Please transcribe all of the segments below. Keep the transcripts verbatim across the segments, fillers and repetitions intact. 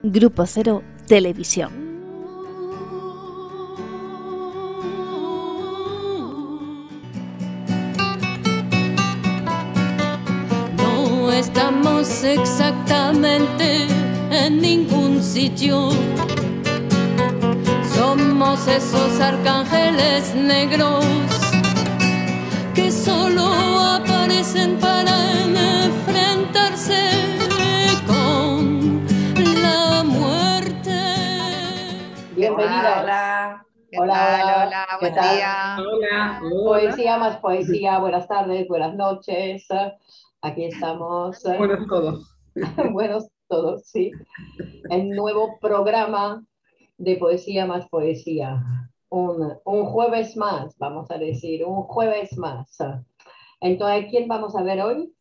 Grupo Cero Televisión. No estamos exactamente en ningún sitio. Somos esos arcángeles negros que solo aparecen para enfrentarse con la muerte. Bienvenidos. Hola, Hola, ¿qué hola, tal? hola. Hola, ¿Qué buen tal? día. Hola, hola. Poesía más poesía. Buenas tardes, buenas noches. Aquí estamos. Buenos todos. Buenos todos, sí. El nuevo programa de Poesía más Poesía. Un, un jueves más, vamos a decir, un jueves más. Entonces, ¿quién vamos a ver hoy?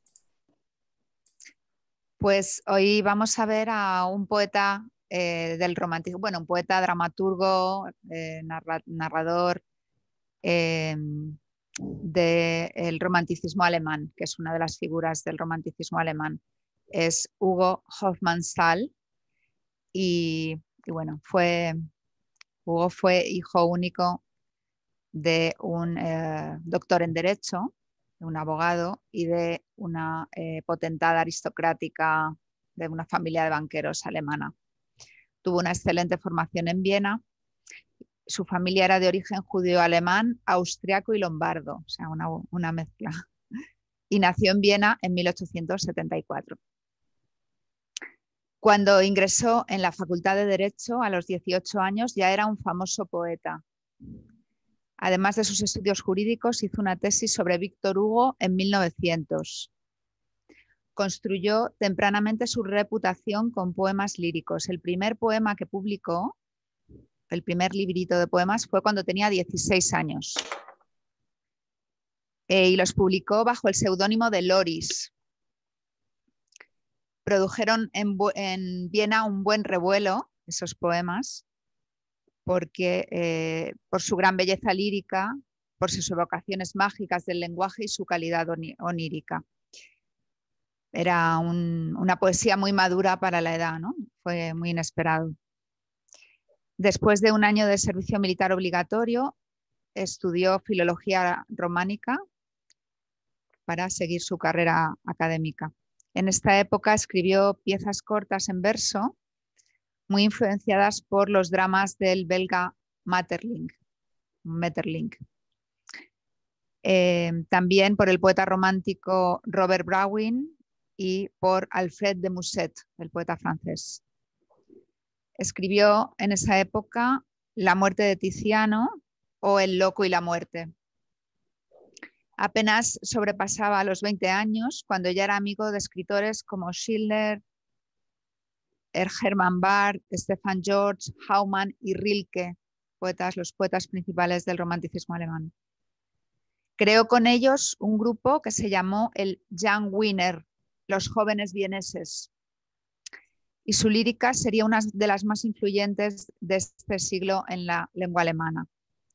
Pues hoy vamos a ver a un poeta eh, del romanticismo, bueno, un poeta, dramaturgo, eh, narra narrador eh, del romanticismo alemán, que es una de las figuras del romanticismo alemán. Es Hugo Hofmannsthal y, y bueno, fue, Hugo fue hijo único de un eh, doctor en Derecho, de un abogado y de una eh, potentada aristocrática de una familia de banqueros alemana. Tuvo una excelente formación en Viena. Su familia era de origen judío-alemán, austriaco y lombardo, o sea, una, una mezcla. Y nació en Viena en mil ochocientos setenta y cuatro. Cuando ingresó en la Facultad de Derecho a los dieciocho años, ya era un famoso poeta. Además de sus estudios jurídicos, hizo una tesis sobre Víctor Hugo en mil novecientos. Construyó tempranamente su reputación con poemas líricos. El primer poema que publicó, el primer librito de poemas, fue cuando tenía dieciséis años. Eh, y los publicó bajo el seudónimo de Loris. Produjeron en, en Viena un buen revuelo, esos poemas, porque eh, por su gran belleza lírica, por sus evocaciones mágicas del lenguaje y su calidad onírica. Era un, una poesía muy madura para la edad, ¿no? Fue muy inesperado. Después de un año de servicio militar obligatorio, estudió filología románica para seguir su carrera académica. En esta época escribió piezas cortas en verso, muy influenciadas por los dramas del belga Maeterlinck. Maeterlinck. Eh, también por el poeta romántico Robert Browning y por Alfred de Musset, el poeta francés. Escribió en esa época La muerte de Tiziano o El loco y la muerte. Apenas sobrepasaba a los veinte años cuando ya era amigo de escritores como Schiller, Hermann Bahr, Stefan George, Haumann y Rilke, poetas, los poetas principales del romanticismo alemán. Creó con ellos un grupo que se llamó el Young Wiener, los jóvenes vieneses. Y su lírica sería una de las más influyentes de este siglo en la lengua alemana.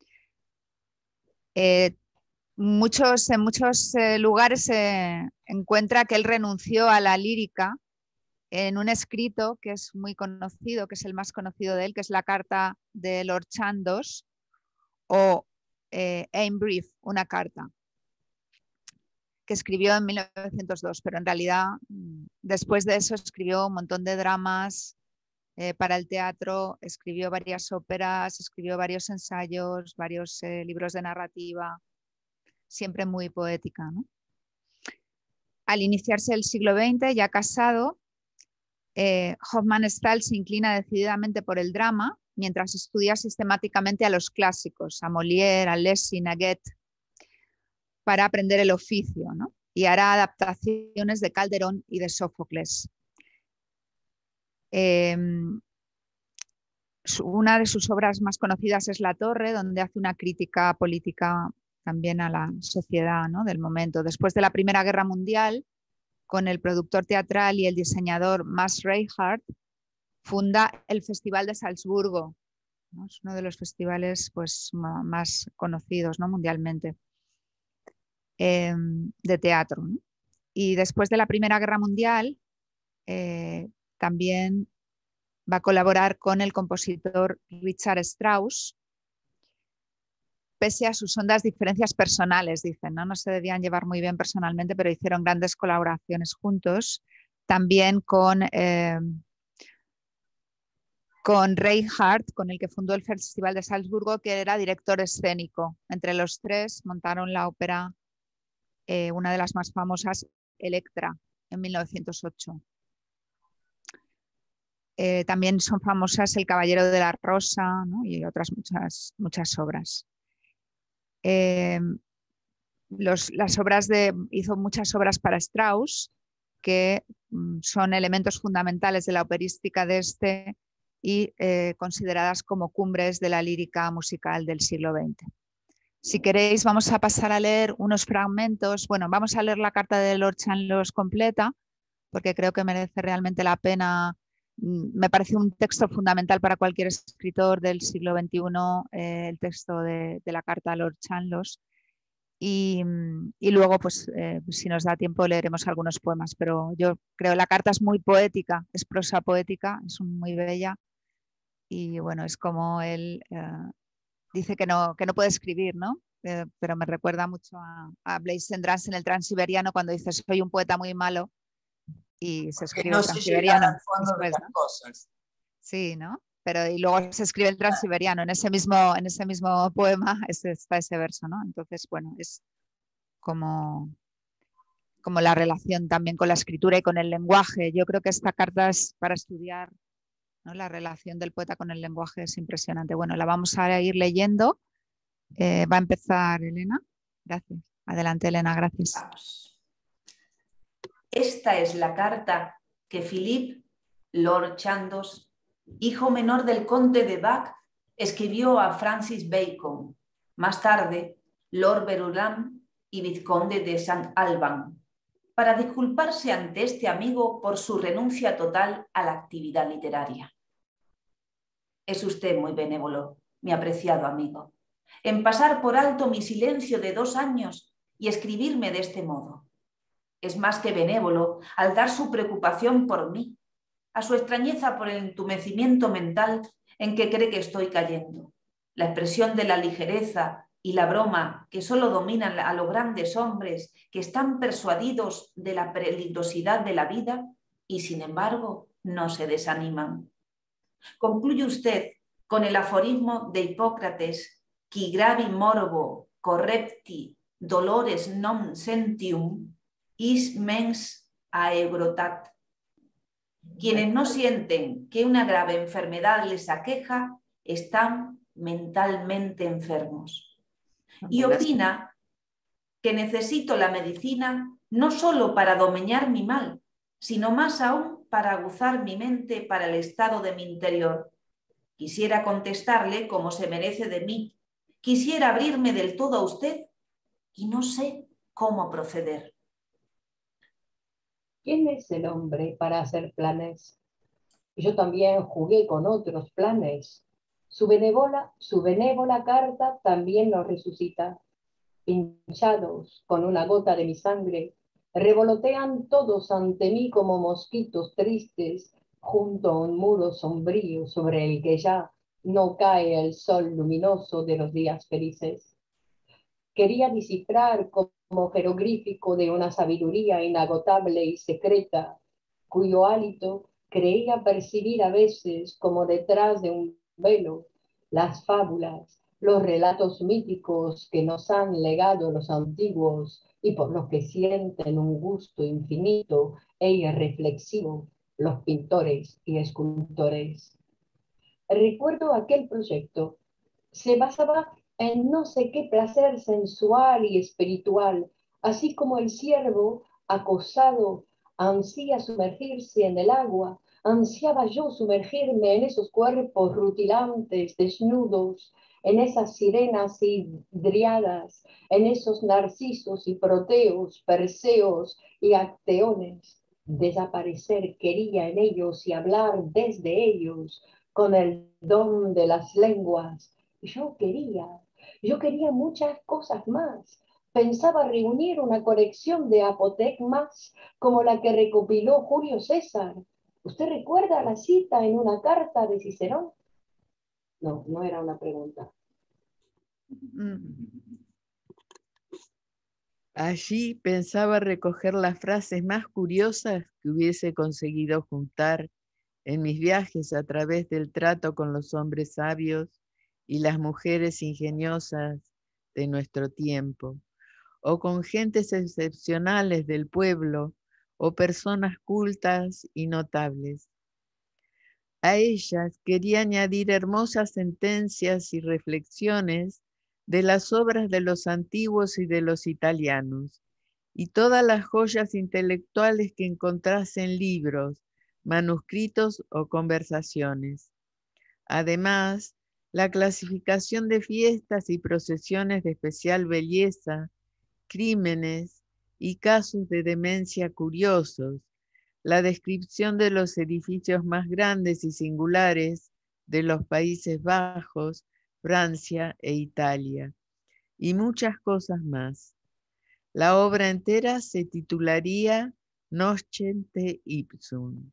Eh, muchos, en muchos eh, lugares se encuentra que él renunció a la lírica en un escrito que es muy conocido, que es el más conocido de él, que es la carta de Lord Chandos o eh, Ein Brief, una carta, que escribió en mil novecientos dos, pero en realidad después de eso escribió un montón de dramas eh, para el teatro, escribió varias óperas, escribió varios ensayos, varios eh, libros de narrativa, siempre muy poética, ¿no? Al iniciarse el siglo veinte, ya casado, eh, Hofmannsthal se inclina decididamente por el drama, mientras estudia sistemáticamente a los clásicos, a Molière, a Lessing, a Goethe, para aprender el oficio, ¿no? Y hará adaptaciones de Calderón y de Sófocles. Eh, una de sus obras más conocidas es La Torre, donde hace una crítica política también a la sociedad, ¿no?, del momento. Después de la Primera Guerra Mundial, con el productor teatral y el diseñador Max Reinhardt, funda el Festival de Salzburgo, ¿no? Es uno de los festivales pues, más conocidos, ¿no?, mundialmente, eh, de teatro, ¿no? Y después de la Primera Guerra Mundial, eh, también va a colaborar con el compositor Richard Strauss, pese a sus hondas diferencias personales, dicen, ¿no? No se debían llevar muy bien personalmente, pero hicieron grandes colaboraciones juntos. También con, eh, con Reinhardt, con el que fundó el Festival de Salzburgo, que era director escénico. Entre los tres montaron la ópera, eh, una de las más famosas, Electra, en mil novecientos ocho. Eh, también son famosas El Caballero de la Rosa, ¿no? Y otras muchas, muchas obras. Eh, los, las obras de, hizo muchas obras para Strauss, que mm, son elementos fundamentales de la operística de este y eh, consideradas como cumbres de la lírica musical del siglo veinte. Si queréis, vamos a pasar a leer unos fragmentos. Bueno, vamos a leer la carta de Lord Chandos completa, porque creo que merece realmente la pena. Me parece un texto fundamental para cualquier escritor del siglo veintiuno, eh, el texto de, de la carta a Lord Chandos. Y, y luego, pues, eh, si nos da tiempo, leeremos algunos poemas. Pero yo creo que la carta es muy poética, es prosa poética, es muy bella. Y bueno, es como él eh, dice que no, que no puede escribir, ¿no? Eh, pero me recuerda mucho a, a Blaise Cendrars en el Transiberiano, cuando dice soy un poeta muy malo y se escribe no el Transiberiano después, de ¿no? cosas. Sí, ¿no? Pero y luego se escribe el Transiberiano. En ese mismo, en ese mismo poema ese, está ese verso, ¿no? Entonces, bueno, es como, como la relación también con la escritura y con el lenguaje. Yo creo que esta carta es para estudiar, ¿no? La relación del poeta con el lenguaje es impresionante. Bueno, la vamos a ir leyendo. Eh, va a empezar Elena. Gracias. Adelante, Elena, gracias. Vamos. Esta es la carta que Philippe Lord Chandos, hijo menor del conde de Bath, escribió a Francis Bacon, más tarde Lord Verulam y vizconde de Saint Alban, para disculparse ante este amigo por su renuncia total a la actividad literaria. Es usted muy benévolo, mi apreciado amigo, en pasar por alto mi silencio de dos años y escribirme de este modo. Es más que benévolo al dar su preocupación por mí, a su extrañeza por el entumecimiento mental en que cree que estoy cayendo, la expresión de la ligereza y la broma que solo dominan a los grandes hombres que están persuadidos de la peligrosidad de la vida y, sin embargo, no se desaniman. Concluye usted con el aforismo de Hipócrates, qui gravi morbo correpti dolores non sentium, is mens aegrotat. Quienes no sienten que una grave enfermedad les aqueja están mentalmente enfermos. Y opina que necesito la medicina no solo para domeñar mi mal, sino más aún para aguzar mi mente para el estado de mi interior. Quisiera contestarle como se merece de mí. Quisiera abrirme del todo a usted y no sé cómo proceder. ¿Quién es el hombre para hacer planes? Yo también jugué con otros planes. Su benévola, su benévola carta también los resucita. Hinchados con una gota de mi sangre, revolotean todos ante mí como mosquitos tristes junto a un muro sombrío sobre el que ya no cae el sol luminoso de los días felices. Quería descifrar como jeroglífico de una sabiduría inagotable y secreta, cuyo hálito creía percibir a veces como detrás de un velo las fábulas, los relatos míticos que nos han legado los antiguos y por los que sienten un gusto infinito e irreflexivo los pintores y escultores. Recuerdo aquel proyecto. Se basaba en no sé qué placer sensual y espiritual, así como el ciervo, acosado, ansía sumergirse en el agua, ansiaba yo sumergirme en esos cuerpos rutilantes, desnudos, en esas sirenas hidriadas, en esos narcisos y proteos, perseos y acteones. Desaparecer quería en ellos y hablar desde ellos con el don de las lenguas. Yo quería, yo quería muchas cosas más. Pensaba reunir una colección de apotegmas como la que recopiló Julio César. ¿Usted recuerda la cita en una carta de Cicerón? No, no era una pregunta. Allí pensaba recoger las frases más curiosas que hubiese conseguido juntar en mis viajes a través del trato con los hombres sabios y las mujeres ingeniosas de nuestro tiempo, o con gentes excepcionales del pueblo, o personas cultas y notables. A ellas quería añadir hermosas sentencias y reflexiones de las obras de los antiguos y de los italianos, y todas las joyas intelectuales que encontrase en libros, manuscritos o conversaciones. Además, la clasificación de fiestas y procesiones de especial belleza, crímenes y casos de demencia curiosos, la descripción de los edificios más grandes y singulares de los Países Bajos, Francia e Italia, y muchas cosas más. La obra entera se titularía Nocente Ipsum.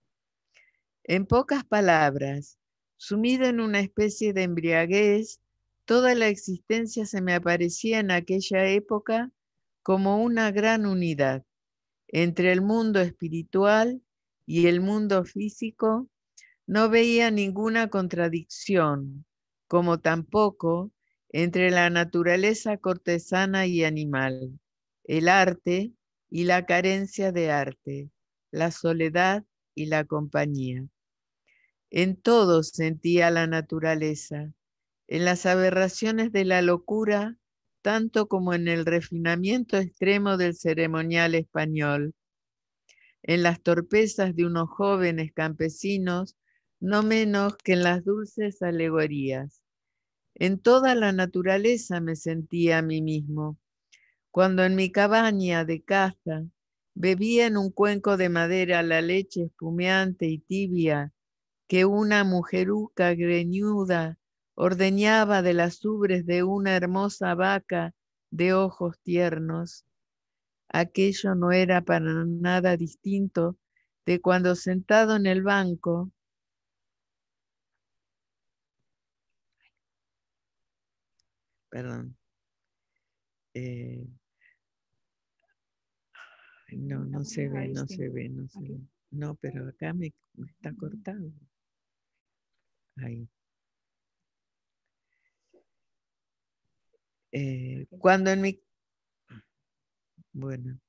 En pocas palabras, sumido en una especie de embriaguez, toda la existencia se me aparecía en aquella época como una gran unidad entre el mundo espiritual y el mundo físico. No veía ninguna contradicción, como tampoco entre la naturaleza cortesana y animal, el arte y la carencia de arte, la soledad y la compañía. En todo sentía la naturaleza, en las aberraciones de la locura, tanto como en el refinamiento extremo del ceremonial español, en las torpezas de unos jóvenes campesinos, no menos que en las dulces alegorías. En toda la naturaleza me sentía a mí mismo. Cuando en mi cabaña de caza bebía en un cuenco de madera la leche espumeante y tibia que una mujeruca greñuda ordeñaba de las ubres de una hermosa vaca de ojos tiernos, aquello no era para nada distinto de cuando sentado en el banco perdón eh, no, no se ve, no se ve, no se ve. No, pero acá me, me está cortado. Ahí. Eh, cuando en mi... Bueno.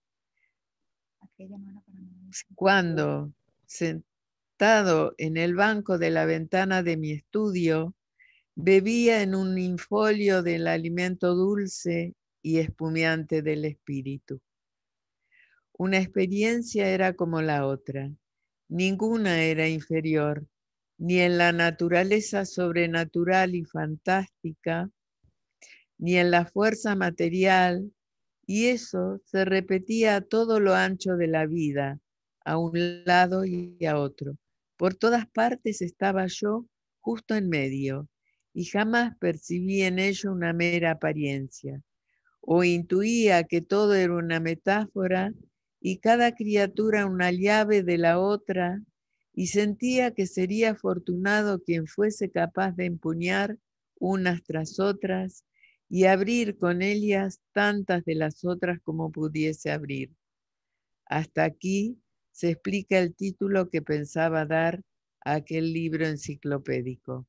Cuando sentado en el banco de la ventana de mi estudio, bebía en un infolio del alimento dulce y espumeante del espíritu. Una experiencia era como la otra. Ninguna era inferior, ni en la naturaleza sobrenatural y fantástica, ni en la fuerza material, y eso se repetía a todo lo ancho de la vida, a un lado y a otro. Por todas partes estaba yo justo en medio, y jamás percibí en ello una mera apariencia, o intuía que todo era una metáfora y cada criatura una llave de la otra, y sentía que sería afortunado quien fuese capaz de empuñar unas tras otras y abrir con ellas tantas de las otras como pudiese abrir. Hasta aquí se explica el título que pensaba dar a aquel libro enciclopédico.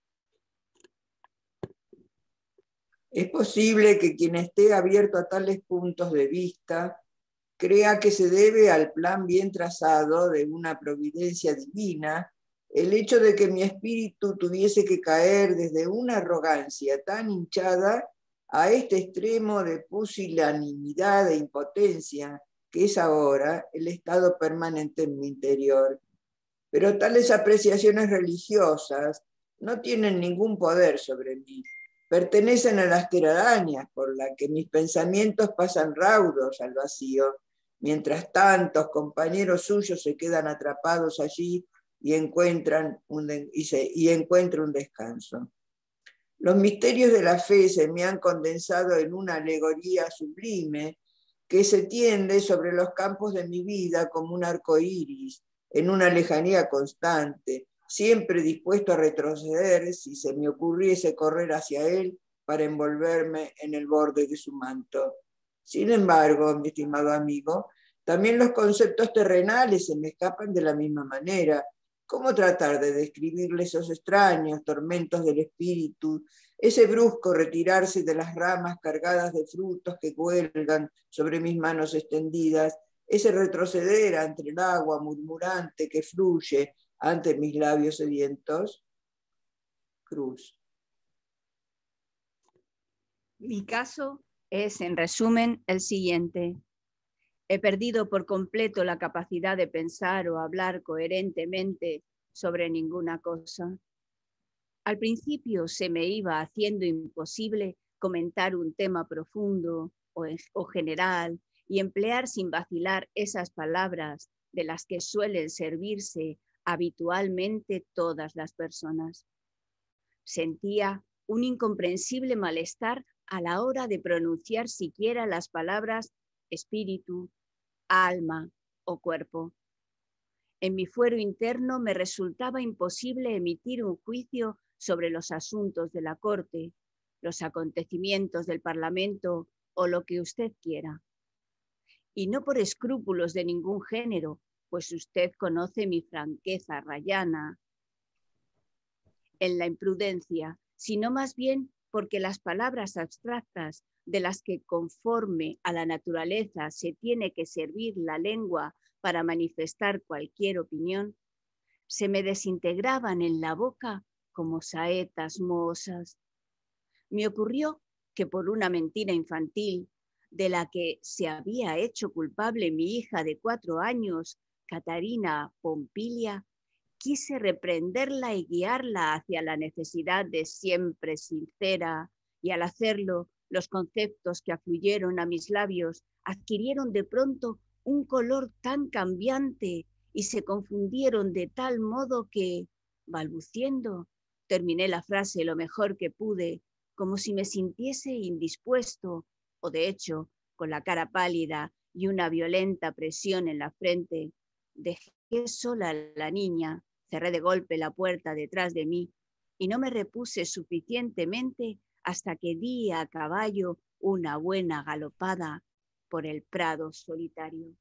Es posible que quien esté abierto a tales puntos de vista crea que se debe al plan bien trazado de una providencia divina el hecho de que mi espíritu tuviese que caer desde una arrogancia tan hinchada a este extremo de pusilanimidad e impotencia que es ahora el estado permanente en mi interior. Pero tales apreciaciones religiosas no tienen ningún poder sobre mí. Pertenecen a las telarañas por las que mis pensamientos pasan raudos al vacío, mientras tantos compañeros suyos se quedan atrapados allí y encuentran un, y se, y encuentran un descanso. Los misterios de la fe se me han condensado en una alegoría sublime que se tiende sobre los campos de mi vida como un arco iris, en una lejanía constante, siempre dispuesto a retroceder si se me ocurriese correr hacia él para envolverme en el borde de su manto. Sin embargo, mi estimado amigo, también los conceptos terrenales se me escapan de la misma manera. ¿Cómo tratar de describirle esos extraños tormentos del espíritu, ese brusco retirarse de las ramas cargadas de frutos que cuelgan sobre mis manos extendidas, ese retroceder ante el agua murmurante que fluye ante mis labios sedientos? Cruz. Mi caso es, en resumen, el siguiente. He perdido por completo la capacidad de pensar o hablar coherentemente sobre ninguna cosa. Al principio se me iba haciendo imposible comentar un tema profundo o, o general y emplear sin vacilar esas palabras de las que suelen servirse habitualmente todas las personas. Sentía un incomprensible malestar a la hora de pronunciar siquiera las palabras espíritu, alma o cuerpo. En mi fuero interno me resultaba imposible emitir un juicio sobre los asuntos de la corte, los acontecimientos del Parlamento o lo que usted quiera. Y no por escrúpulos de ningún género, pues usted conoce mi franqueza rayana en la imprudencia, sino más bien porque las palabras abstractas de las que conforme a la naturaleza se tiene que servir la lengua para manifestar cualquier opinión, se me desintegraban en la boca como saetas mohosas. Me ocurrió que por una mentira infantil de la que se había hecho culpable mi hija de cuatro años, Catarina Pompilia, quise reprenderla y guiarla hacia la necesidad de siempre sincera, y al hacerlo, los conceptos que afluyeron a mis labios adquirieron de pronto un color tan cambiante y se confundieron de tal modo que, balbuciendo, terminé la frase lo mejor que pude, como si me sintiese indispuesto, o de hecho, con la cara pálida y una violenta presión en la frente, dejé sola a la niña, cerré de golpe la puerta detrás de mí y no me repuse suficientemente hasta que di a caballo una buena galopada por el prado solitario.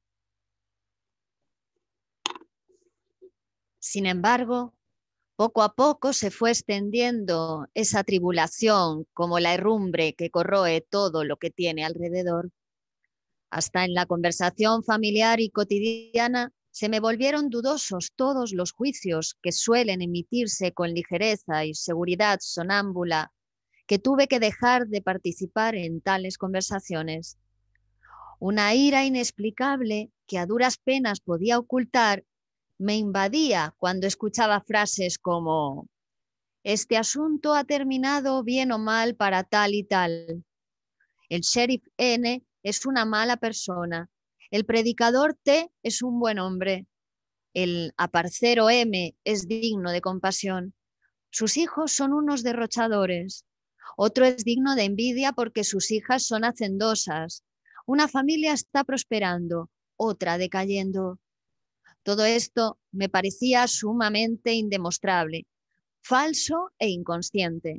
Sin embargo, poco a poco se fue extendiendo esa tribulación como la herrumbre que corroe todo lo que tiene alrededor. Hasta en la conversación familiar y cotidiana se me volvieron dudosos todos los juicios que suelen emitirse con ligereza y seguridad sonámbula, que tuve que dejar de participar en tales conversaciones. Una ira inexplicable que a duras penas podía ocultar me invadía cuando escuchaba frases como «Este asunto ha terminado bien o mal para tal y tal. El sheriff N es una mala persona. El predicador T es un buen hombre. El aparcero M es digno de compasión. Sus hijos son unos derrochadores. Otro es digno de envidia porque sus hijas son hacendosas. Una familia está prosperando, otra decayendo». Todo esto me parecía sumamente indemostrable, falso e inconsciente.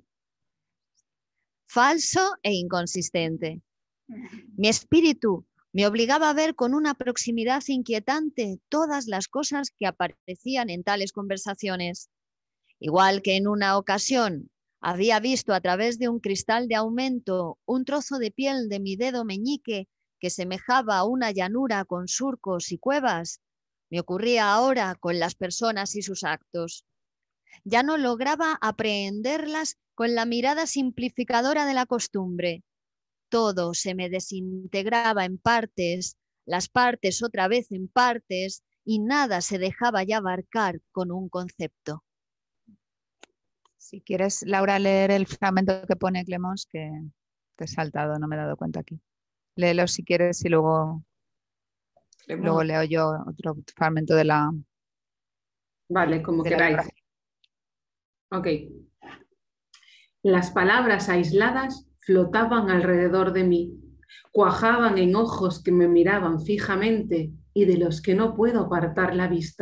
Falso e inconsistente. Mi espíritu me obligaba a ver con una proximidad inquietante todas las cosas que aparecían en tales conversaciones. Igual que en una ocasión había visto a través de un cristal de aumento un trozo de piel de mi dedo meñique que semejaba a una llanura con surcos y cuevas, me ocurría ahora con las personas y sus actos. Ya no lograba aprehenderlas con la mirada simplificadora de la costumbre. Todo se me desintegraba en partes, las partes otra vez en partes, y nada se dejaba ya abarcar con un concepto. Si quieres, Laura, leer el fragmento que pone Clemons, que te he saltado, no me he dado cuenta aquí. Léelo si quieres y luego... Luego leo yo otro fragmento de la... Vale, como de queráis. La... Ok. Las palabras aisladas flotaban alrededor de mí, cuajaban en ojos que me miraban fijamente y de los que no puedo apartar la vista,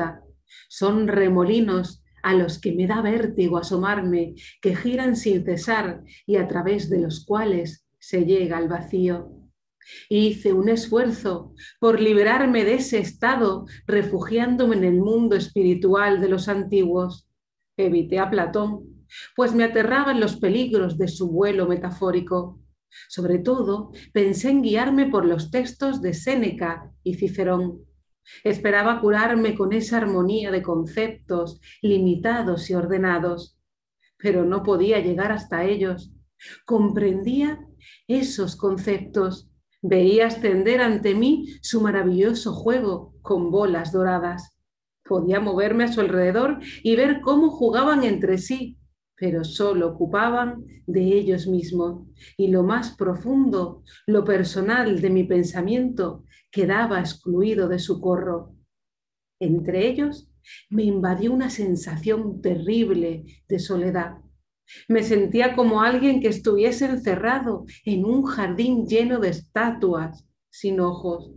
Son remolinos a los que me da vértigo asomarme, que giran sin cesar y a través de los cuales se llega al vacío. Hice un esfuerzo por liberarme de ese estado, refugiándome en el mundo espiritual de los antiguos. Evité a Platón, pues me aterraban los peligros de su vuelo metafórico. Sobre todo, pensé en guiarme por los textos de Séneca y Cicerón. Esperaba curarme con esa armonía de conceptos limitados y ordenados, pero no podía llegar hasta ellos. Comprendía esos conceptos, veía ascender ante mí su maravilloso juego con bolas doradas. Podía moverme a su alrededor y ver cómo jugaban entre sí, pero solo ocupaban de ellos mismos, y lo más profundo, lo personal de mi pensamiento, quedaba excluido de su corro. Entre ellos me invadió una sensación terrible de soledad. Me sentía como alguien que estuviese encerrado en un jardín lleno de estatuas sin ojos.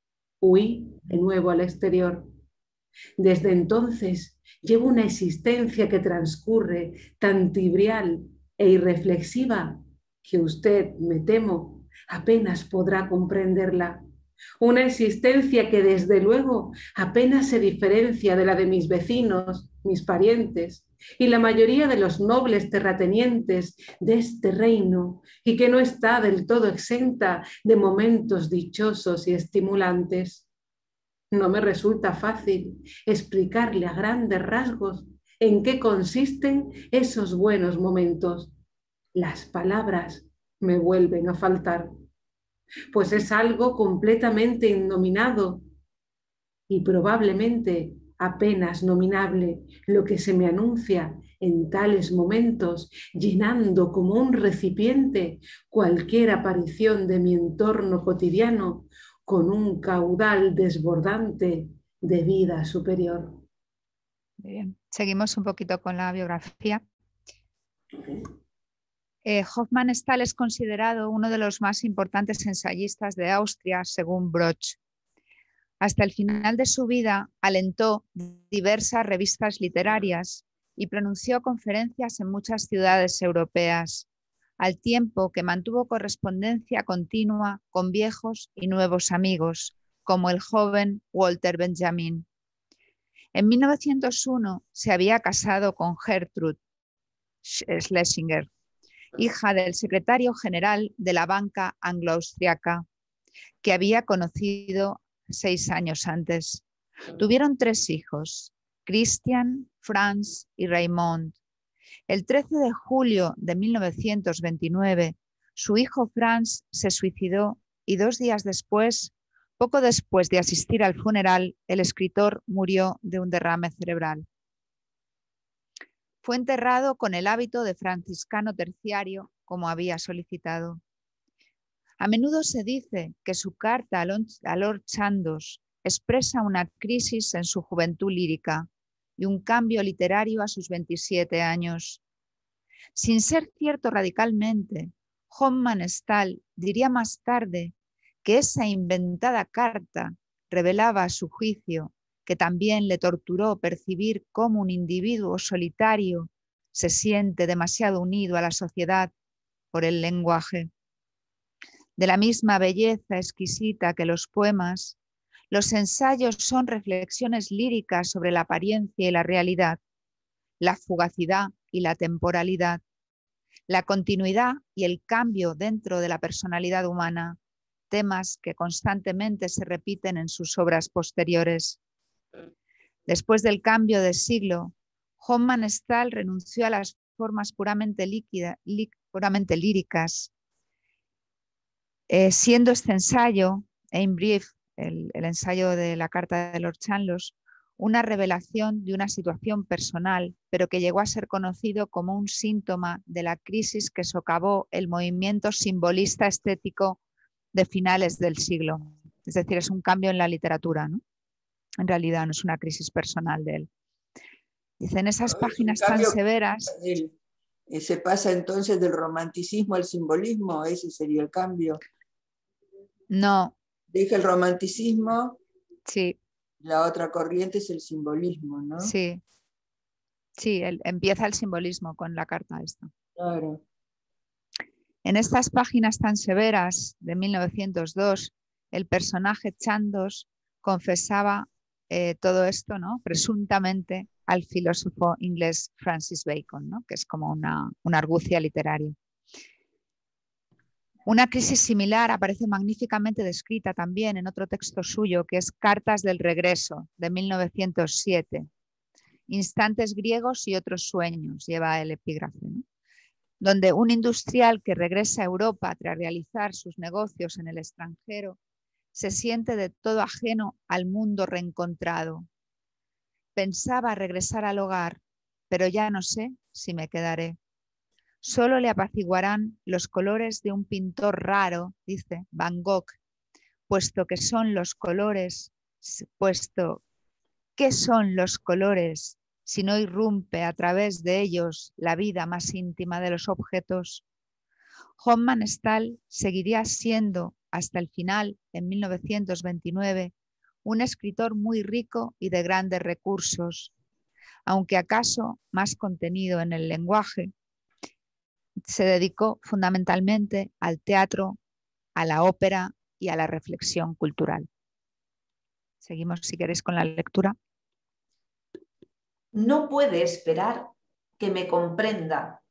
Huí de nuevo al exterior. Desde entonces llevo una existencia que transcurre tan trivial e irreflexiva que usted, me temo, apenas podrá comprenderla. Una existencia que desde luego apenas se diferencia de la de mis vecinos, mis parientes y la mayoría de los nobles terratenientes de este reino, y que no está del todo exenta de momentos dichosos y estimulantes. No me resulta fácil explicarle a grandes rasgos en qué consisten esos buenos momentos. Las palabras me vuelven a faltar, pues es algo completamente innominado y probablemente apenas nominable lo que se me anuncia en tales momentos, llenando como un recipiente cualquier aparición de mi entorno cotidiano con un caudal desbordante de vida superior. Bien. Seguimos un poquito con la biografía. Eh, Hofmannsthal es considerado uno de los más importantes ensayistas de Austria, según Broch. Hasta el final de su vida alentó diversas revistas literarias y pronunció conferencias en muchas ciudades europeas, al tiempo que mantuvo correspondencia continua con viejos y nuevos amigos, como el joven Walter Benjamin. En mil novecientos uno se había casado con Gertrud Schlesinger, hija del secretario general de la banca anglo-austriaca, que había conocido seis años antes. Tuvieron tres hijos, Christian, Franz y Raymond. El trece de julio de mil novecientos veintinueve, su hijo Franz se suicidó y dos días después, poco después de asistir al funeral, el escritor murió de un derrame cerebral. Fue enterrado con el hábito de franciscano terciario, como había solicitado. A menudo se dice que su carta a Lord Chandos expresa una crisis en su juventud lírica y un cambio literario a sus veintisiete años. Sin ser cierto radicalmente, Hofmannsthal diría más tarde que esa inventada carta revelaba a su juicio que también le torturó percibir cómo un individuo solitario se siente demasiado unido a la sociedad por el lenguaje. De la misma belleza exquisita que los poemas, los ensayos son reflexiones líricas sobre la apariencia y la realidad, la fugacidad y la temporalidad, la continuidad y el cambio dentro de la personalidad humana, temas que constantemente se repiten en sus obras posteriores. Después del cambio de siglo, Hofmannsthal renunció a las formas puramente, líquida, lí, puramente líricas, eh, siendo este ensayo, Ein Brief, el, el ensayo de la carta de Lord Chandos, una revelación de una situación personal, pero que llegó a ser conocido como un síntoma de la crisis que socavó el movimiento simbolista estético de finales del siglo. Es decir, es un cambio en la literatura, ¿no? En realidad no es una crisis personal de él. Dicen esas páginas tan severas. El, ¿Se pasa entonces del romanticismo al simbolismo? ¿Ese sería el cambio? No. Deja el romanticismo. Sí. La otra corriente es el simbolismo, ¿no? Sí, sí, el, empieza el simbolismo con la carta esta. Claro. En estas páginas tan severas de mil novecientos dos, el personaje Chandos confesaba eh, todo esto, ¿no? Presuntamente al filósofo inglés Francis Bacon, ¿no? Que es como una, una argucia literaria. Una crisis similar aparece magníficamente descrita también en otro texto suyo, que es Cartas del Regreso, de mil novecientos siete. Instantes griegos y otros sueños, lleva el epígrafe, ¿no? Donde un industrial que regresa a Europa tras realizar sus negocios en el extranjero se siente de todo ajeno al mundo reencontrado. Pensaba regresar al hogar, pero ya no sé si me quedaré. Solo le apaciguarán los colores de un pintor raro, dice Van Gogh, puesto que son los colores, puesto que son los colores, si no irrumpe a través de ellos la vida más íntima de los objetos. Hoffmann Stahl seguiría siendo hasta el final, en mil novecientos veintinueve, un escritor muy rico y de grandes recursos, aunque acaso más contenido en el lenguaje. Se dedicó fundamentalmente al teatro, a la ópera y a la reflexión cultural. Seguimos, si queréis, con la lectura. No puede esperar que me comprenda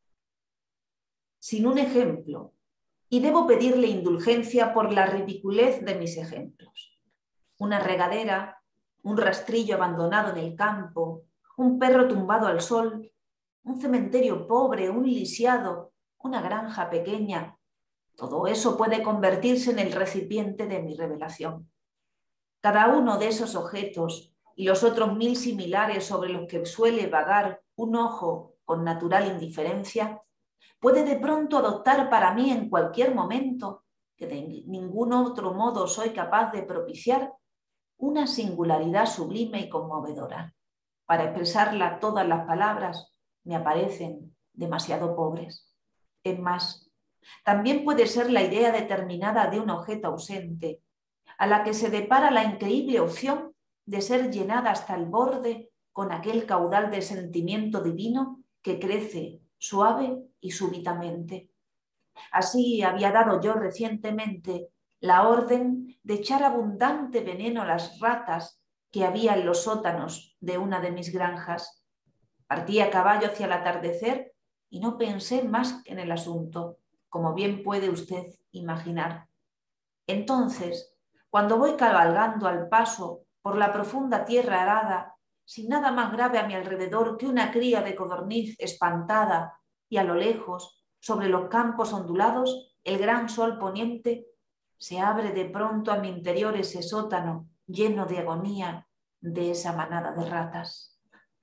sin un ejemplo, y debo pedirle indulgencia por la ridiculez de mis ejemplos. Una regadera, un rastrillo abandonado en el campo, un perro tumbado al sol, un cementerio pobre, un lisiado, una granja pequeña. Todo eso puede convertirse en el recipiente de mi revelación. Cada uno de esos objetos y los otros mil similares sobre los que suele vagar un ojo con natural indiferencia, puede de pronto adoptar para mí en cualquier momento, que de ningún otro modo soy capaz de propiciar, una singularidad sublime y conmovedora. Para expresarla todas las palabras me aparecen demasiado pobres. Es más, también puede ser la idea determinada de un objeto ausente, a la que se depara la increíble opción de ser llenada hasta el borde con aquel caudal de sentimiento divino que crece suave y súbitamente. Así había dado yo recientemente la orden de echar abundante veneno a las ratas que había en los sótanos de una de mis granjas. Partí a caballo hacia el atardecer y no pensé más en el asunto, como bien puede usted imaginar. Entonces, cuando voy cabalgando al paso por la profunda tierra arada, sin nada más grave a mi alrededor que una cría de codorniz espantada, y a lo lejos, sobre los campos ondulados, el gran sol poniente, se abre de pronto a mi interior ese sótano lleno de agonía de esa manada de ratas.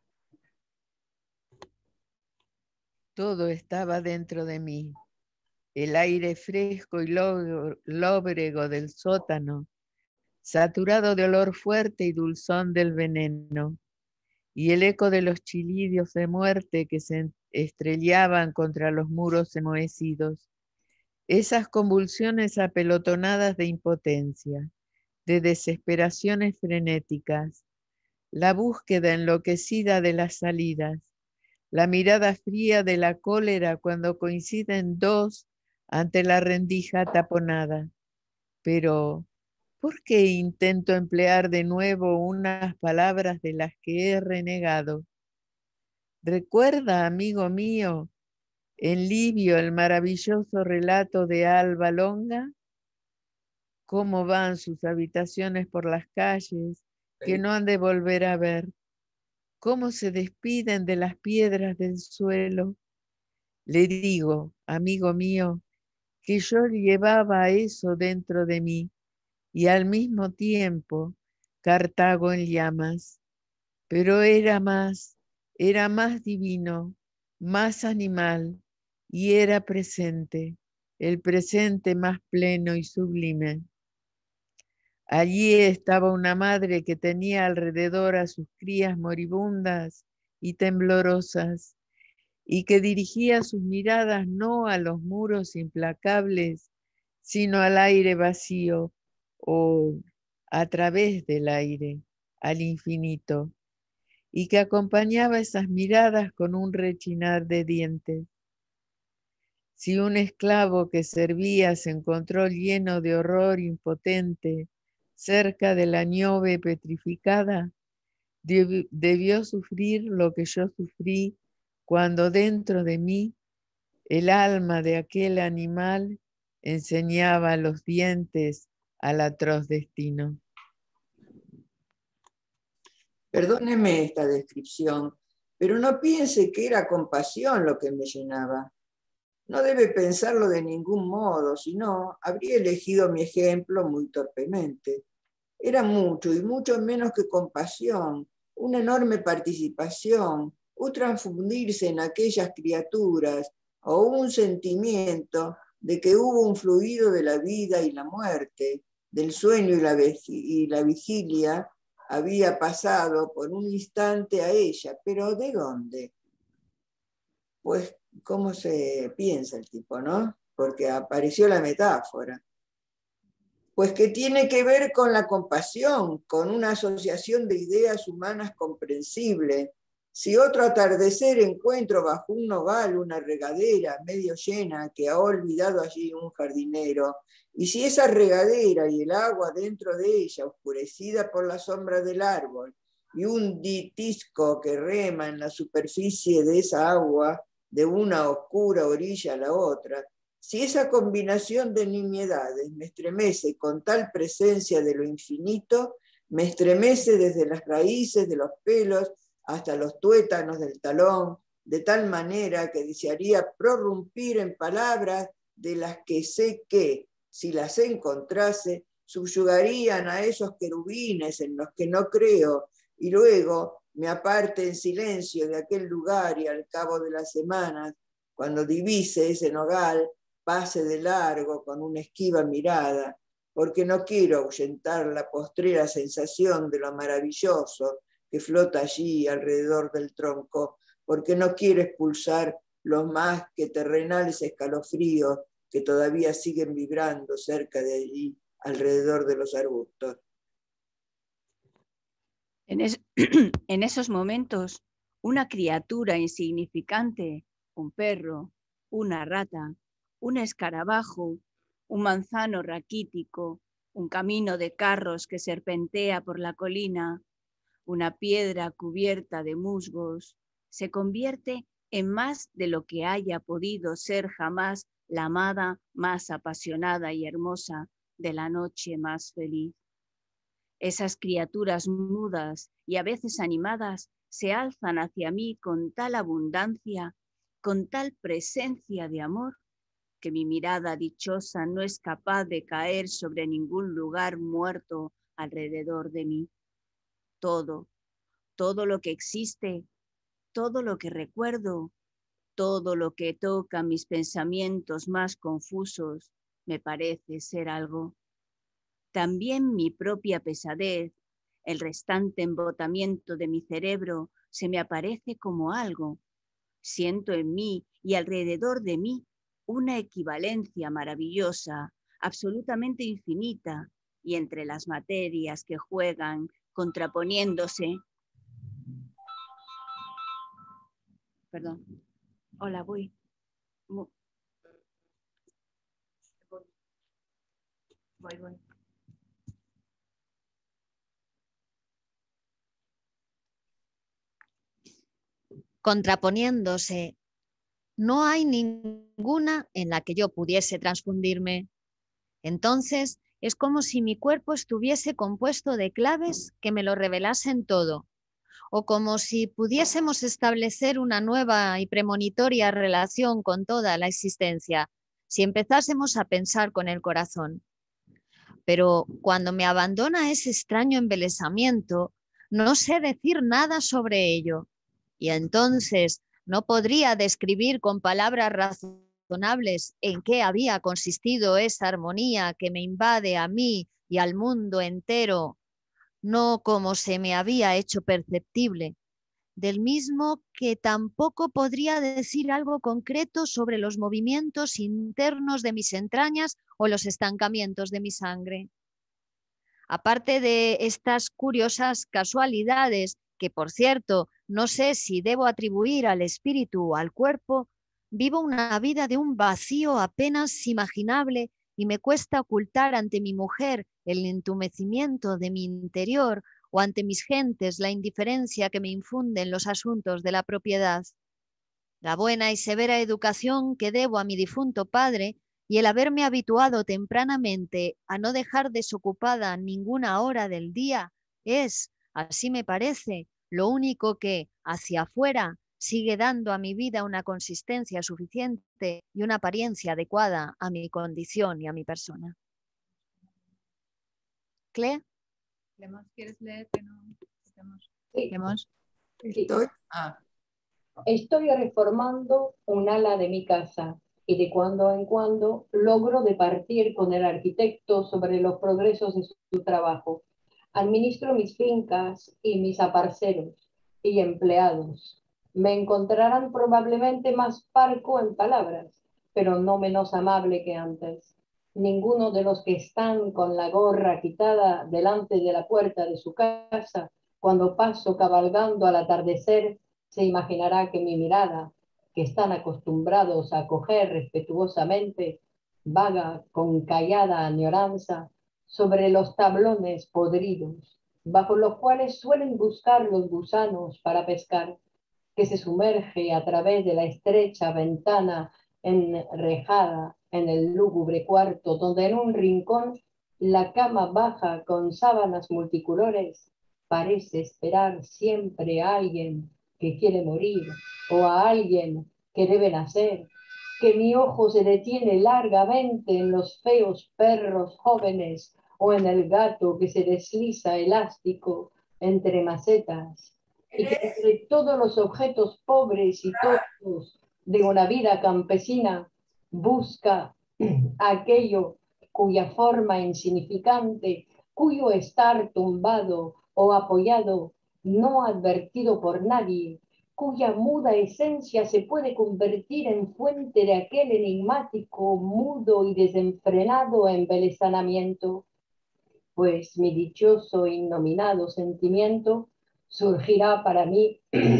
Todo estaba dentro de mí. El aire fresco y lóbrego del sótano, saturado de olor fuerte y dulzón del veneno, y el eco de los chilidios de muerte que se estrellaban contra los muros enmohecidos. Esas convulsiones apelotonadas de impotencia, de desesperaciones frenéticas, la búsqueda enloquecida de las salidas, la mirada fría de la cólera cuando coinciden dos ante la rendija taponada. Pero, ¿por qué intento emplear de nuevo unas palabras de las que he renegado? ¿Recuerda, amigo mío, en Livio el maravilloso relato de Alba Longa? ¿Cómo van sus habitaciones por las calles que no han de volver a ver? ¿Cómo se despiden de las piedras del suelo? Le digo, amigo mío, que yo llevaba eso dentro de mí y al mismo tiempo Cartago en llamas, pero era más, era más divino, más animal y era presente, el presente más pleno y sublime. Allí estaba una madre que tenía alrededor a sus crías moribundas y temblorosas, y que dirigía sus miradas no a los muros implacables, sino al aire vacío o a través del aire. al infinito y que acompañaba esas miradas con un rechinar de dientes. Si un esclavo que servía se encontró lleno de horror impotente cerca de la nieve petrificada, debió sufrir lo que yo sufrí cuando dentro de mí el alma de aquel animal enseñaba los dientes al atroz destino. Perdóneme esta descripción, pero no piense que era compasión lo que me llenaba. No debe pensarlo de ningún modo, si no, habría elegido mi ejemplo muy torpemente. Era mucho y mucho menos que compasión, una enorme participación, un transfundirse en aquellas criaturas o un sentimiento de que hubo un fluido de la vida y la muerte, del sueño y la, y la vigilia, había pasado por un instante a ella, pero ¿de dónde? Pues, ¿cómo se piensa el tipo, no? Porque apareció la metáfora. Pues que tiene que ver con la compasión, con una asociación de ideas humanas comprensible. Si otro atardecer encuentro bajo un nogal una regadera medio llena que ha olvidado allí un jardinero, y si esa regadera y el agua dentro de ella, oscurecida por la sombra del árbol, y un ditisco que rema en la superficie de esa agua, de una oscura orilla a la otra, si esa combinación de nimiedades me estremece con tal presencia de lo infinito, me estremece desde las raíces de los pelos hasta los tuétanos del talón, de tal manera que desearía prorrumpir en palabras de las que sé que, si las encontrase, subyugarían a esos querubines en los que no creo, y luego me aparte en silencio de aquel lugar y al cabo de las semanas, cuando divise ese nogal, pase de largo con una esquiva mirada, porque no quiero ahuyentar la postrera sensación de lo maravilloso que flota allí alrededor del tronco, porque no quiero expulsar los más que terrenales escalofríos que todavía siguen vibrando cerca de allí, alrededor de los arbustos. En, es, en esos momentos, una criatura insignificante, un perro, una rata, un escarabajo, un manzano raquítico, un camino de carros que serpentea por la colina, una piedra cubierta de musgos, se convierte en más de lo que haya podido ser jamás la amada más apasionada y hermosa de la noche más feliz. Esas criaturas mudas y a veces animadas se alzan hacia mí con tal abundancia, con tal presencia de amor, que mi mirada dichosa no es capaz de caer sobre ningún lugar muerto alrededor de mí. Todo, todo lo que existe, todo lo que recuerdo, todo lo que toca mis pensamientos más confusos, me parece ser algo. También mi propia pesadez, el restante embotamiento de mi cerebro, se me aparece como algo. Siento en mí y alrededor de mí una equivalencia maravillosa, absolutamente infinita, y entre las materias que juegan, contraponiéndose. Perdón. Hola, voy. Voy, voy. Contraponiéndose, no hay ninguna en la que yo pudiese transfundirme. Entonces es como si mi cuerpo estuviese compuesto de claves que me lo revelasen todo, o como si pudiésemos establecer una nueva y premonitoria relación con toda la existencia, si empezásemos a pensar con el corazón. Pero cuando me abandona ese extraño embelesamiento, no sé decir nada sobre ello, y entonces no podría describir con palabras razonables en qué había consistido esa armonía que me invade a mí y al mundo entero, no como se me había hecho perceptible, del mismo que tampoco podría decir algo concreto sobre los movimientos internos de mis entrañas o los estancamientos de mi sangre. Aparte de estas curiosas casualidades, que por cierto no sé si debo atribuir al espíritu o al cuerpo, vivo una vida de un vacío apenas imaginable y me cuesta ocultar ante mi mujer el entumecimiento de mi interior o ante mis gentes la indiferencia que me infunden los asuntos de la propiedad. La buena y severa educación que debo a mi difunto padre y el haberme habituado tempranamente a no dejar desocupada ninguna hora del día es, así me parece, lo único que, hacia afuera, sigue dando a mi vida una consistencia suficiente y una apariencia adecuada a mi condición y a mi persona. ¿Cle? ¿Quieres leer? Que no... Sí. Estoy... Ah. Estoy reformando un ala de mi casa y de cuando en cuando logro departir con el arquitecto sobre los progresos de su trabajo. Administro mis fincas y mis aparceros y empleados. Me encontrarán probablemente más parco en palabras, pero no menos amable que antes. Ninguno de los que están con la gorra quitada delante de la puerta de su casa, cuando paso cabalgando al atardecer, se imaginará que mi mirada, que están acostumbrados a acoger respetuosamente, vaga con callada añoranza sobre los tablones podridos, bajo los cuales suelen buscar los gusanos para pescar, que se sumerge a través de la estrecha ventana enrejada en el lúgubre cuarto, donde en un rincón la cama baja con sábanas multicolores parece esperar siempre a alguien que quiere morir o a alguien que debe nacer, que mi ojo se detiene largamente en los feos perros jóvenes o en el gato que se desliza elástico entre macetas, y que entre todos los objetos pobres y toscos de una vida campesina busca aquello cuya forma insignificante, cuyo estar tumbado o apoyado, no advertido por nadie, cuya muda esencia se puede convertir en fuente de aquel enigmático, mudo y desenfrenado embelezamiento, pues mi dichoso e innominado sentimiento surgirá para mí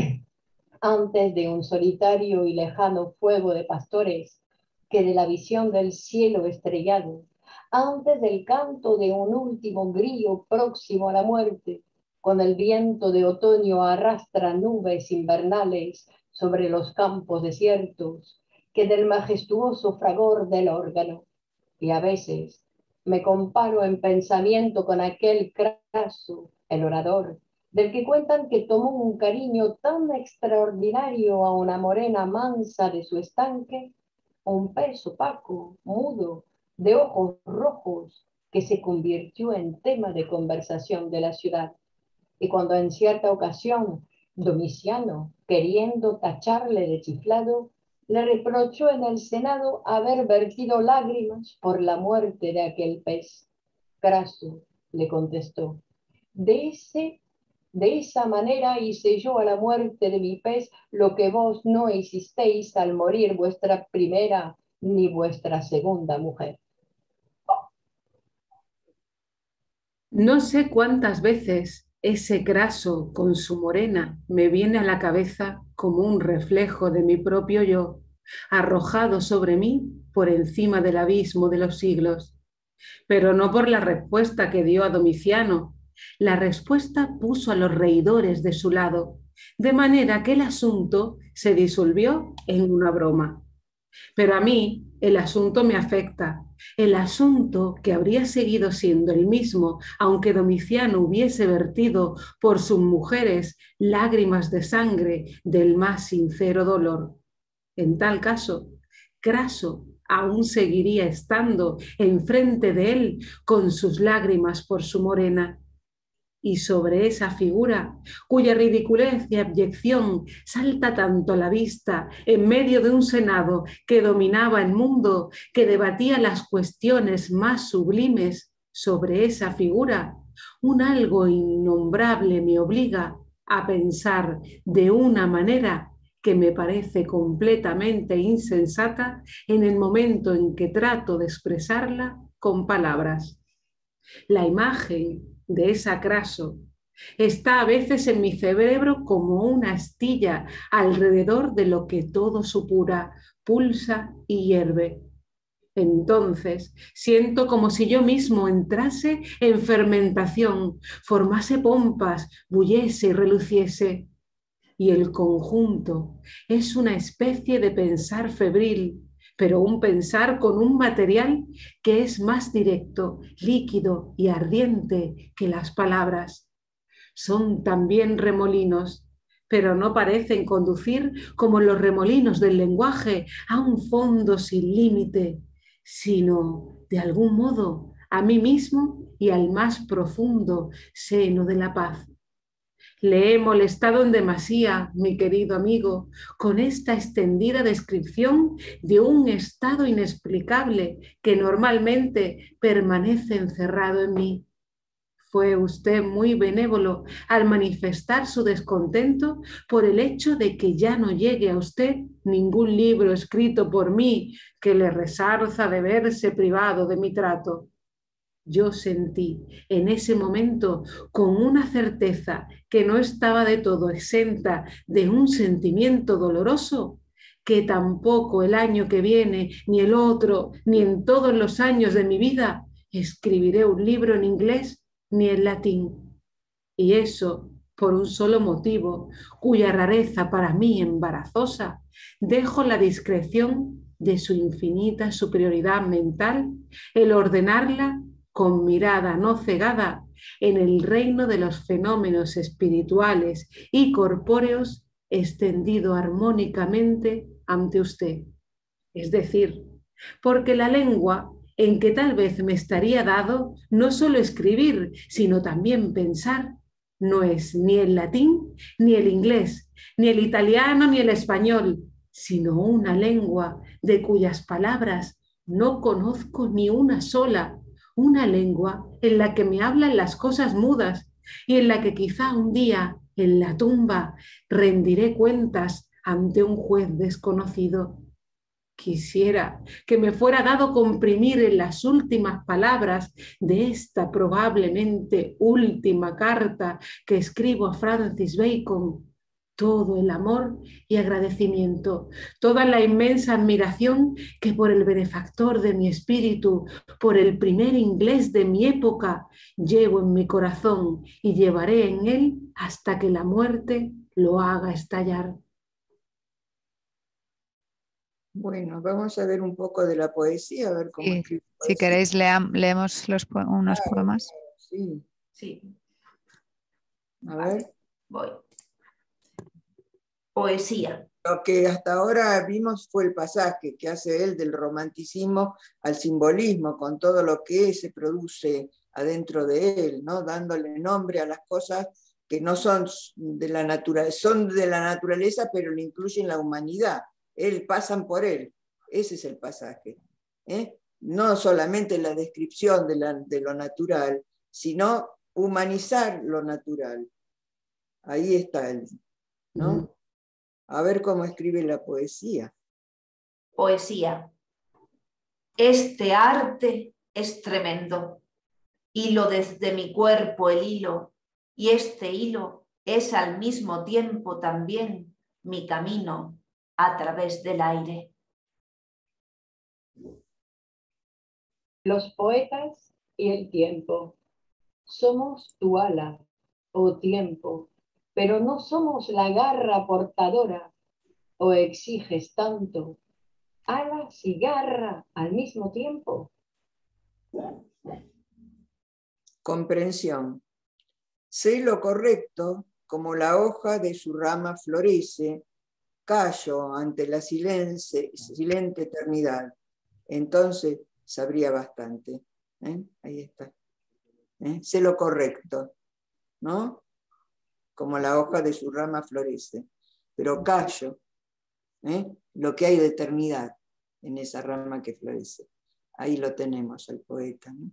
antes de un solitario y lejano fuego de pastores que de la visión del cielo estrellado, antes del canto de un último grillo próximo a la muerte, cuando el viento de otoño arrastra nubes invernales sobre los campos desiertos, que del majestuoso fragor del órgano. Y a veces me comparo en pensamiento con aquel Craso, el orador, del que cuentan que tomó un cariño tan extraordinario a una morena mansa de su estanque, un pez opaco, mudo, de ojos rojos, que se convirtió en tema de conversación de la ciudad. Y cuando en cierta ocasión Domiciano, queriendo tacharle de chiflado, le reprochó en el Senado haber vertido lágrimas por la muerte de aquel pez. Craso le contestó: de, ese, de esa manera hice yo a la muerte de mi pez lo que vos no hicisteis al morir vuestra primera ni vuestra segunda mujer. No sé cuántas veces ese Craso con su morena me viene a la cabeza como un reflejo de mi propio yo, arrojado sobre mí por encima del abismo de los siglos. Pero no por la respuesta que dio a Domiciano. La respuesta puso a los reidores de su lado, de manera que el asunto se disolvió en una broma. Pero a mí el asunto me afecta, el asunto que habría seguido siendo el mismo, aunque Domiciano hubiese vertido por sus mujeres lágrimas de sangre del más sincero dolor. En tal caso, Craso aún seguiría estando enfrente de él con sus lágrimas por su morena. Y sobre esa figura, cuya ridiculez y abyección salta tanto a la vista en medio de un senado que dominaba el mundo, que debatía las cuestiones más sublimes, sobre esa figura, un algo innombrable me obliga a pensar de una manera que me parece completamente insensata en el momento en que trato de expresarla con palabras. La imagen de esa Craso está a veces en mi cerebro como una astilla alrededor de lo que todo supura, pulsa y hierve. Entonces siento como si yo mismo entrase en fermentación, formase pompas, bullese y reluciese. Y el conjunto es una especie de pensar febril, pero un pensar con un material que es más directo, líquido y ardiente que las palabras. Son también remolinos, pero no parecen conducir como los remolinos del lenguaje a un fondo sin límite, sino, de algún modo, a mí mismo y al más profundo seno de la paz. Le he molestado en demasía, mi querido amigo, con esta extendida descripción de un estado inexplicable que normalmente permanece encerrado en mí. Fue usted muy benévolo al manifestar su descontento por el hecho de que ya no llegue a usted ningún libro escrito por mí que le resarza de verse privado de mi trato. Yo sentí en ese momento con una certeza que no estaba de todo exenta de un sentimiento doloroso, que tampoco el año que viene, ni el otro, ni en todos los años de mi vida, escribiré un libro en inglés ni en latín. Y eso por un solo motivo, cuya rareza para mí embarazosa, dejo la discreción de su infinita superioridad mental, el ordenarla con mirada no cegada en el reino de los fenómenos espirituales y corpóreos extendido armónicamente ante usted. Es decir, porque la lengua en que tal vez me estaría dado no solo escribir, sino también pensar, no es ni el latín, ni el inglés, ni el italiano, ni el español, sino una lengua de cuyas palabras no conozco ni una sola, una lengua en la que me hablan las cosas mudas y en la que quizá un día, en la tumba, rendiré cuentas ante un juez desconocido. Quisiera que me fuera dado comprimir en las últimas palabras de esta probablemente última carta que escribo a Francis Bacon todo el amor y agradecimiento, toda la inmensa admiración que por el benefactor de mi espíritu, por el primer inglés de mi época, llevo en mi corazón y llevaré en él hasta que la muerte lo haga estallar. Bueno, vamos a ver un poco de la poesía, a ver cómo Sí, escribe si poesía. queréis lea, leemos los, unos Claro, poemas. sí. Sí. A ver. Voy. Poesía. Lo que hasta ahora vimos fue el pasaje que hace él del romanticismo al simbolismo, con todo lo que se produce adentro de él, ¿no? Dándole nombre a las cosas que no son de la naturaleza, son de la naturaleza, pero le incluyen la humanidad. Él pasan por él. Ese es el pasaje. ¿eh? No solamente la descripción de, la, de lo natural, sino humanizar lo natural. Ahí está él, ¿no? Mm. A ver cómo escribe la poesía. Poesía. Este arte es tremendo. Hilo desde mi cuerpo el hilo, y este hilo es al mismo tiempo también mi camino a través del aire. Los poetas y el tiempo. Somos tu ala, oh tiempo, pero no somos la garra portadora, o exiges tanto, alas y garra al mismo tiempo. Comprensión. Sé lo correcto, como la hoja de su rama florece, callo ante la silente, silente eternidad. Entonces sabría bastante. ¿eh? Ahí está. ¿eh? Sé lo correcto, ¿no? Como la hoja de su rama florece, pero callo ¿eh? lo que hay de eternidad en esa rama que florece. Ahí lo tenemos al poeta, ¿no?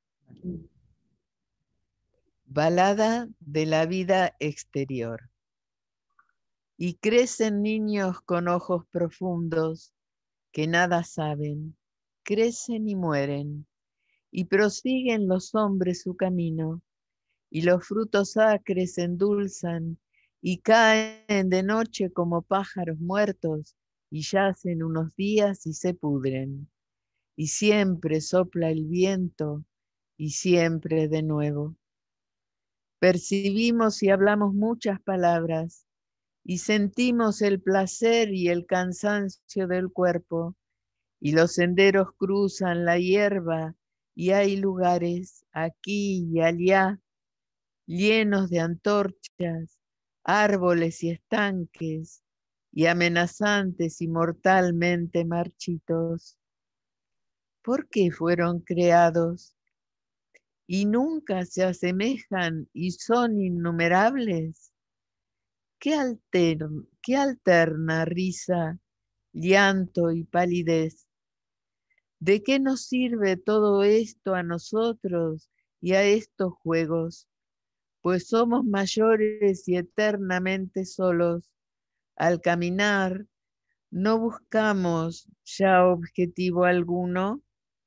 Balada de la vida exterior. Y crecen niños con ojos profundos que nada saben, crecen y mueren, y prosiguen los hombres su camino, y los frutos acres endulzan, y caen de noche como pájaros muertos, y yacen unos días y se pudren, y siempre sopla el viento, y siempre de nuevo. Percibimos y hablamos muchas palabras, y sentimos el placer y el cansancio del cuerpo, y los senderos cruzan la hierba, y hay lugares aquí y allá, llenos de antorchas, árboles y estanques, y amenazantes y mortalmente marchitos. ¿Por qué fueron creados? Y nunca se asemejan y son innumerables. ¿Qué alterna, qué alterna risa, llanto y palidez? ¿De qué nos sirve todo esto a nosotros y a estos juegos? Pues somos mayores y eternamente solos. Al caminar, no buscamos ya objetivo alguno.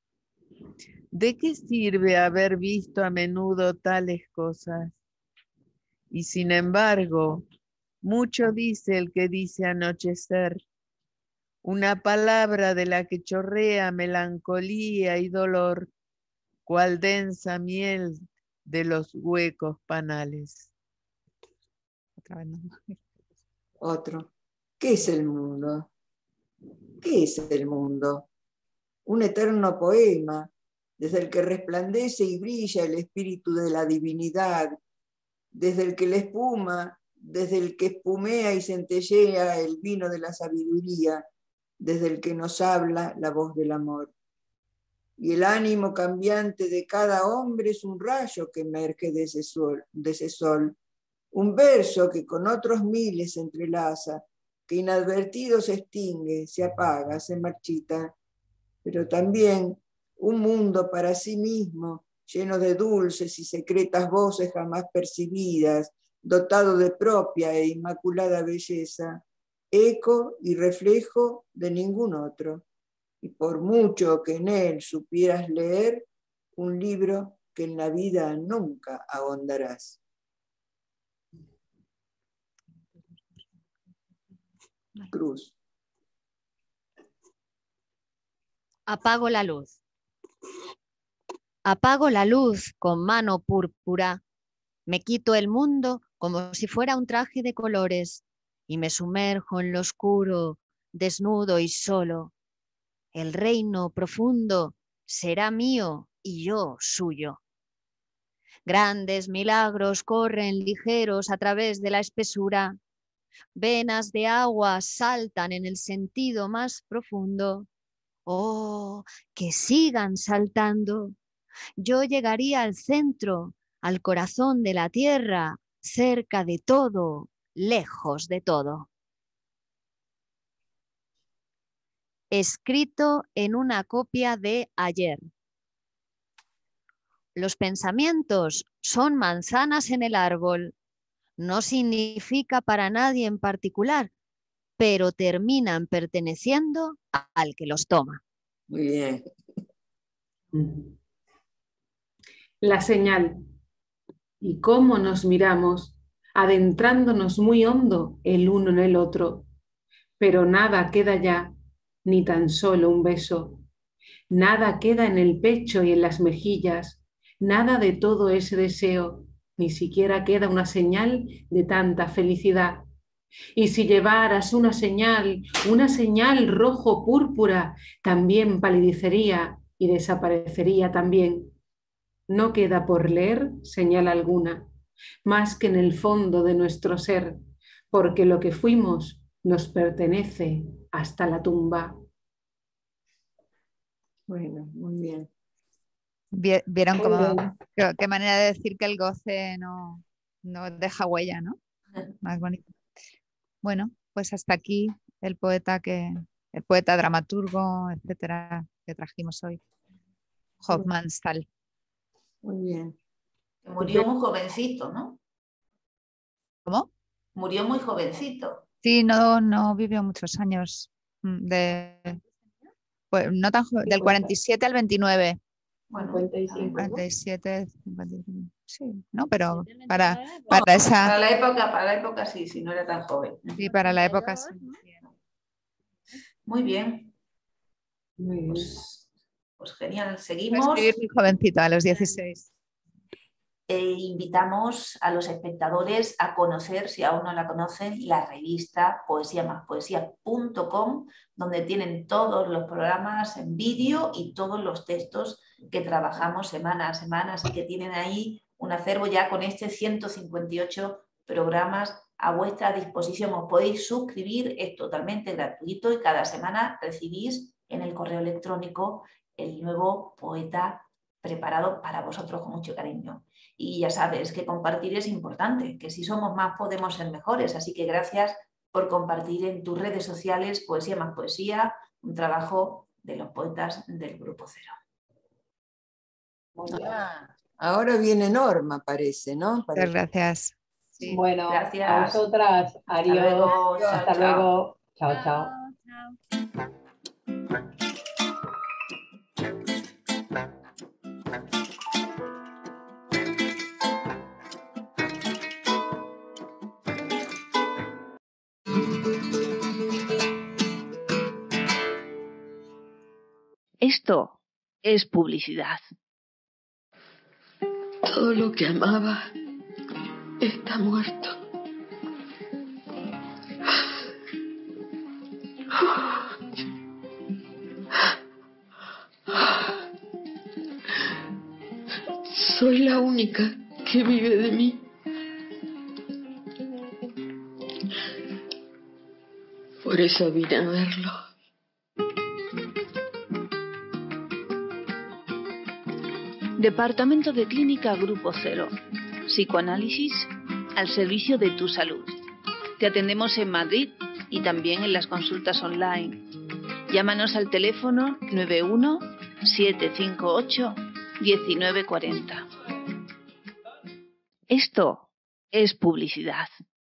¿De qué sirve haber visto a menudo tales cosas? Y sin embargo, mucho dice el que dice anochecer, una palabra de la que chorrea melancolía y dolor, cual densa miel de los huecos panales. Otra vez no. Otro. ¿Qué es el mundo? ¿Qué es el mundo? Un eterno poema, desde el que resplandece y brilla el espíritu de la divinidad, desde el que la espuma, desde el que espumea y centellea el vino de la sabiduría, desde el que nos habla la voz del amor. Y el ánimo cambiante de cada hombre es un rayo que emerge de ese sol, de ese sol, un verso que con otros miles se entrelaza, que inadvertido se extingue, se apaga, se marchita, pero también un mundo para sí mismo, lleno de dulces y secretas voces jamás percibidas, dotado de propia e inmaculada belleza, eco y reflejo de ningún otro. Y por mucho que en él supieras leer, un libro que en la vida nunca ahondarás. Cruz. Apago la luz. Apago la luz con mano púrpura. Me quito el mundo como si fuera un traje de colores y me sumerjo en lo oscuro, desnudo y solo. El reino profundo será mío y yo suyo. Grandes milagros corren ligeros a través de la espesura. Venas de agua saltan en el sentido más profundo. Oh, que sigan saltando. Yo llegaría al centro, al corazón de la tierra, cerca de todo, lejos de todo. Escrito en una copia de ayer. Los pensamientos son manzanas en el árbol. No significa para nadie en particular, pero terminan perteneciendo al que los toma. Muy bien. La señal. Y cómo nos miramos, adentrándonos muy hondo el uno en el otro. Pero nada queda ya, ni tan solo un beso. Nada queda en el pecho y en las mejillas, nada de todo ese deseo, ni siquiera queda una señal de tanta felicidad. Y si llevaras una señal, una señal rojo-púrpura, también palidecería y desaparecería también. No queda por leer señal alguna, más que en el fondo de nuestro ser, porque lo que fuimos nos pertenece hasta la tumba. Bueno, muy bien. ¿Vieron cómo, qué, qué manera de decir que el goce no, no deja huella, ¿no? Más bonito. Bueno, pues hasta aquí el poeta que, el poeta dramaturgo, etcétera, que trajimos hoy. Hofmannsthal. Muy bien. Murió muy jovencito, ¿no? ¿Cómo? Murió muy jovencito. Sí, no, no vivió muchos años. De, pues, no tan, del cuarenta y siete al veintinueve. Bueno, cincuenta y cinco, ¿no? cincuenta y siete, cincuenta y cinco. Sí, no, pero para, para esa. Para la época, para la época sí, si no era tan joven. Sí, para la época sí. Muy bien. Muy bien. Pues, pues genial, Fue seguimos. escribir muy jovencito, a los dieciséis. E invitamos a los espectadores a conocer, si aún no la conocen, la revista poesía más poesía punto com, donde tienen todos los programas en vídeo y todos los textos que trabajamos semana a semana, así que tienen ahí un acervo ya con este ciento cincuenta y ocho programas a vuestra disposición. Os podéis suscribir, es totalmente gratuito y cada semana recibís en el correo electrónico el nuevo poeta preparado para vosotros con mucho cariño. Y ya sabes que compartir es importante, que si somos más podemos ser mejores, así que gracias por compartir en tus redes sociales Poesía más Poesía, un trabajo de los poetas del Grupo Cero. Ah, ahora viene Norma, parece, ¿no? Para... Muchas gracias. Sí. Bueno, gracias. A vosotras, adiós. Hasta luego. Chao, Hasta chao. luego. Chao, chao. Esto es publicidad. Todo lo que amaba está muerto. Soy la única que vive de mí. Por eso vine a verlo. Departamento de Clínica Grupo Cero. Psicoanálisis al servicio de tu salud. Te atendemos en Madrid y también en las consultas online. Llámanos al teléfono nueve uno siete cinco ocho uno nueve cuatro cero. Esto es publicidad.